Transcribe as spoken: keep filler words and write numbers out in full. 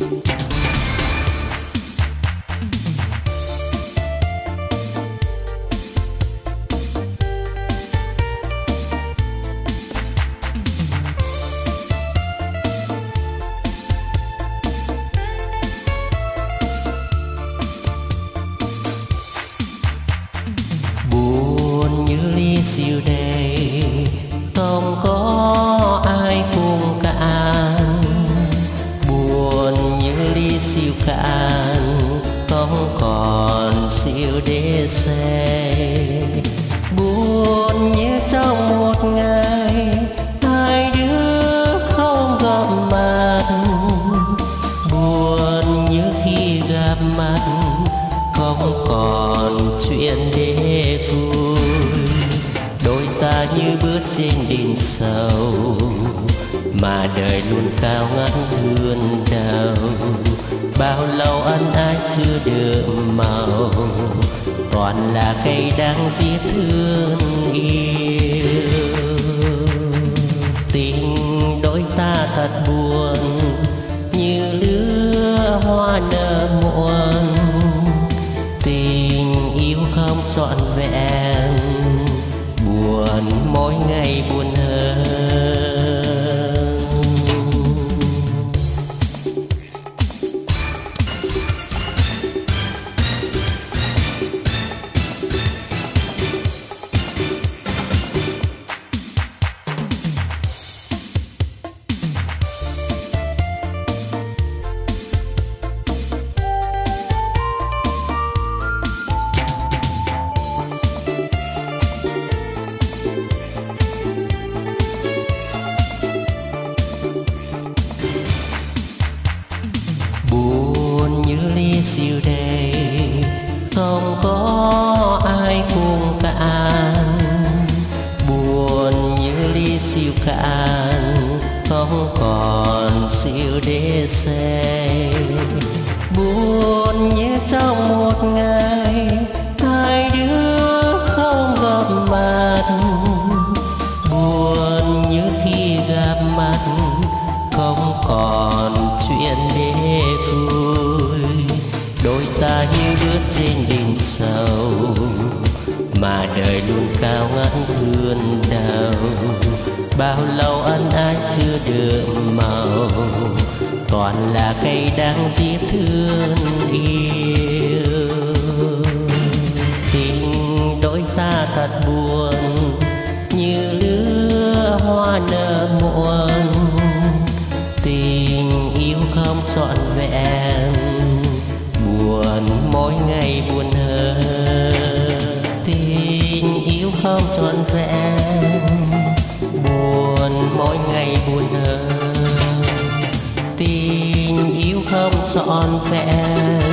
Buồn như ly rượu đầy không có ai cùng cạn, buồn như ly rượu cạn không còn rượu để say. Buồn như trong một ngày hai đứa không gặp mặt, buồn như khi gặp mặt không còn chuyện để vui. Đôi ta như bước trên đỉnh sầu mà đời luôn cao ngất hơn đầu. Bao lâu ân ái chưa được màu, toàn là cây đang giết thương yêu. Tình đôi ta thật buồn như lứa hoa nở muộn, tình yêu không trọn vẹn, buồn mỗi ngày buồn hơn. Buồn như ly rượu đầy không có ai cùng cạn, buồn như ly rượu cạn không còn rượu để say. Buồn như trong một ngày hai đứa không gặp mặt, buồn như khi gặp mặt không còn chuyện để vui. Đôi ta như bước trên đỉnh sầu mà đời luôn cao ngất hơn đầu. Bao lâu ân ái chưa được màu, toàn là cây đang giết thương yêu. Tình đôi ta thật buồn như lứa hoa nở muộn, tình yêu không trọn vẹn, buồn mỗi ngày buồn hơn. Tình yêu không trọn vẹn, buồn mỗi ngày buồn hơn. Tình yêu không trọn vẹn,